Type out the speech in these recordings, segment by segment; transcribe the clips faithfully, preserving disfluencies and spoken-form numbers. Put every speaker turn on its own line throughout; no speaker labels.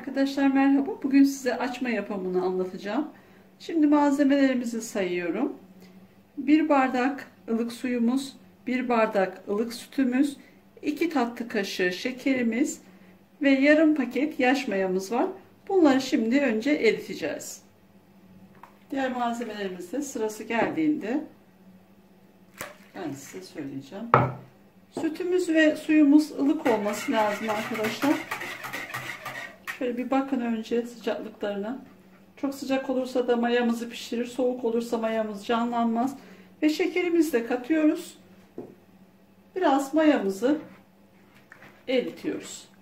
Arkadaşlar merhaba. Bugün size açma yapımını anlatacağım. Şimdi malzemelerimizi sayıyorum. bir bardak ılık suyumuz, bir bardak ılık sütümüz, iki tatlı kaşığı şekerimiz ve yarım paket yaş mayamız var. Bunları şimdi önce eriteceğiz. Diğer malzemelerimizde sırası geldiğinde ben size söyleyeceğim. Sütümüz ve suyumuz ılık olması lazım arkadaşlar. Şöyle bir bakın önce sıcaklıklarına. Çok sıcak olursa da mayamızı pişirir. Soğuk olursa mayamız canlanmaz. Ve şekerimizi de katıyoruz. Biraz mayamızı eritiyoruz.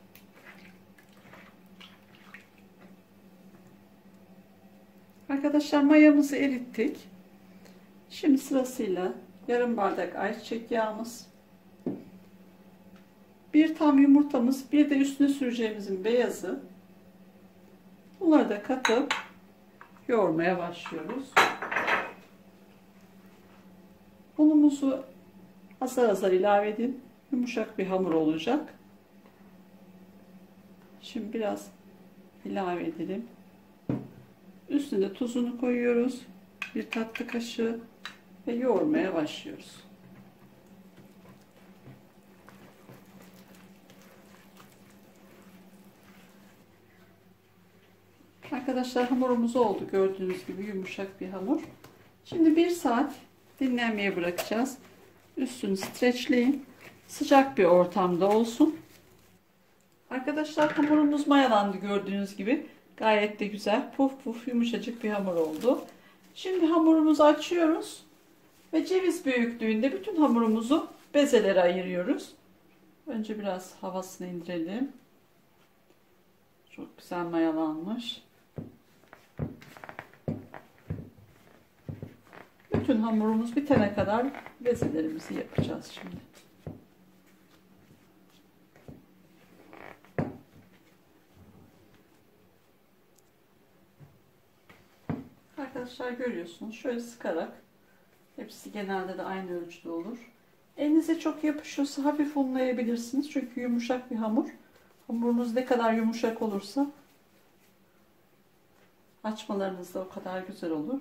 Arkadaşlar mayamızı erittik. Şimdi sırasıyla yarım bardak ayçiçek yağımız, bir tam yumurtamız, bir de üstüne süreceğimizin beyazı. Bunları da katıp yoğurmaya başlıyoruz. Unumuzu azar azar ilave edin. Yumuşak bir hamur olacak. Şimdi biraz ilave edelim. Üstüne de tuzunu koyuyoruz. Bir tatlı kaşığı ve yoğurmaya başlıyoruz. Arkadaşlar hamurumuz oldu. Gördüğünüz gibi yumuşak bir hamur. Şimdi bir saat dinlenmeye bırakacağız. Üstünü streçleyin. Sıcak bir ortamda olsun. Arkadaşlar hamurumuz mayalandı gördüğünüz gibi. Gayet de güzel. Puf puf yumuşacık bir hamur oldu. Şimdi hamurumuzu açıyoruz. Ve ceviz büyüklüğünde bütün hamurumuzu bezelere ayırıyoruz. Önce biraz havasını indirelim. Çok güzel mayalanmış. Bütün hamurumuz bitene kadar bezelerimizi yapacağız şimdi. Arkadaşlar görüyorsunuz. Şöyle sıkarak, hepsi genelde de aynı ölçüde olur. Elinize çok yapışıyorsa hafif unlayabilirsiniz. Çünkü yumuşak bir hamur. Hamurunuz ne kadar yumuşak olursa açmalarınız da o kadar güzel olur.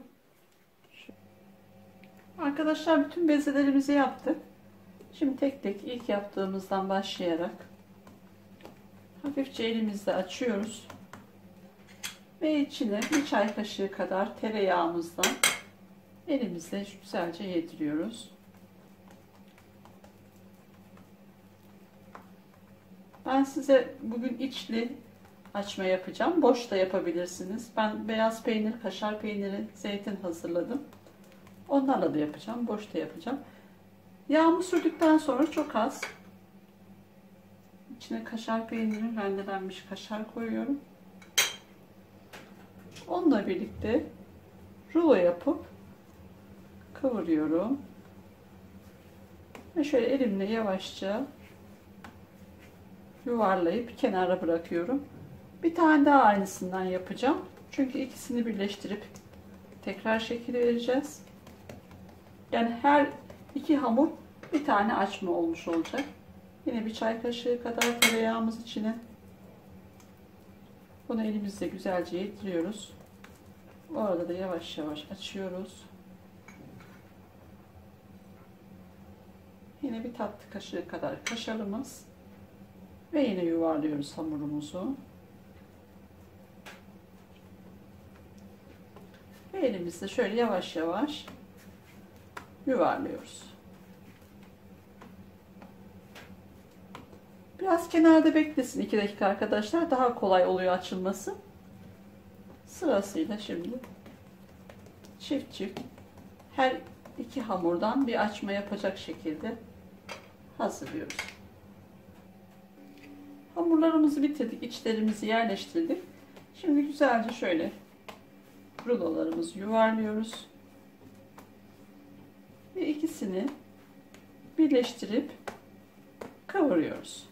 Arkadaşlar bütün bezelerimizi yaptık. Şimdi tek tek ilk yaptığımızdan başlayarak hafifçe elimizle açıyoruz. Ve içine bir çay kaşığı kadar tereyağımızdan elimizle güzelce yediriyoruz. Ben size bugün içli açma yapacağım. Boş da yapabilirsiniz. Ben beyaz peynir, kaşar peyniri, zeytin hazırladım. Onlarla da yapacağım. Boş da yapacağım. Yağımı sürdükten sonra çok az içine kaşar peyniri, rendelenmiş kaşar koyuyorum. Onunla birlikte rulo yapıp kıvırıyorum. Ve şöyle elimle yavaşça yuvarlayıp kenara bırakıyorum. Bir tane daha aynısından yapacağım. Çünkü ikisini birleştirip tekrar şekil vereceğiz. Yani her iki hamur bir tane açma olmuş olacak. Yine bir çay kaşığı kadar tereyağımız içine. Bunu elimizle güzelce yediriyoruz. Orada da yavaş yavaş açıyoruz. Yine bir tatlı kaşığı kadar kaşarımız. Ve yine yuvarlıyoruz hamurumuzu. Ve elimizle şöyle yavaş yavaş yuvarlıyoruz. Biraz kenarda beklesin iki dakika arkadaşlar. Daha kolay oluyor açılması. Sırasıyla şimdi çift çift her iki hamurdan bir açma yapacak şekilde hazırlıyoruz. Hamurlarımızı bitirdik. İçlerimizi yerleştirdik. Şimdi güzelce şöyle rulolarımızı yuvarlıyoruz. Ve ikisini birleştirip kavuruyoruz.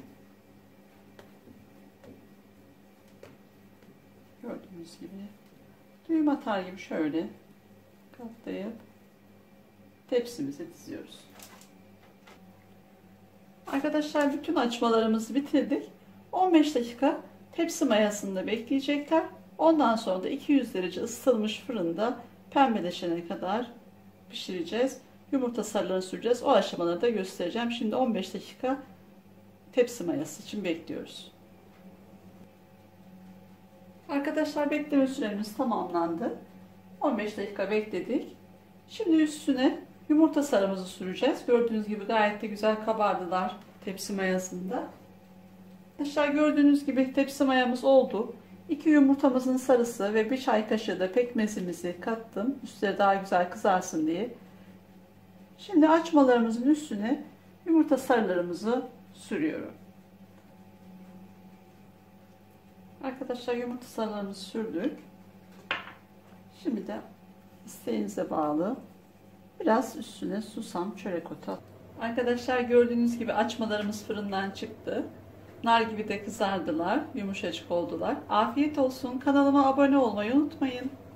Gördüğünüz gibi düğüm atar gibi şöyle katlayıp tepsimize diziyoruz. Arkadaşlar bütün açmalarımızı bitirdik. on beş dakika tepsi mayasında bekleyecekler. Ondan sonra da iki yüz derece ısıtılmış fırında pembeleşene kadar pişireceğiz. Yumurta sarılarını süreceğiz. O aşamaları da göstereceğim. Şimdi on beş dakika tepsi mayası için bekliyoruz. Arkadaşlar, bekleme süremiz tamamlandı. on beş dakika bekledik. Şimdi üstüne yumurta sarımızı süreceğiz. Gördüğünüz gibi gayet de güzel kabardılar tepsi mayasında. Arkadaşlar, gördüğünüz gibi tepsi mayamız oldu. iki yumurtamızın sarısı ve bir çay kaşığı da pekmezimizi kattım. Üstleri daha güzel kızarsın diye. Şimdi açmalarımızın üstüne yumurta sarılarımızı sürüyorum. Arkadaşlar, yumurta sarılarımızı sürdük. Şimdi de isteğinize bağlı biraz üstüne susam, çörek otu. Arkadaşlar, gördüğünüz gibi açmalarımız fırından çıktı. Nar gibi de kızardılar, yumuşacık oldular. Afiyet olsun. Kanalıma abone olmayı unutmayın.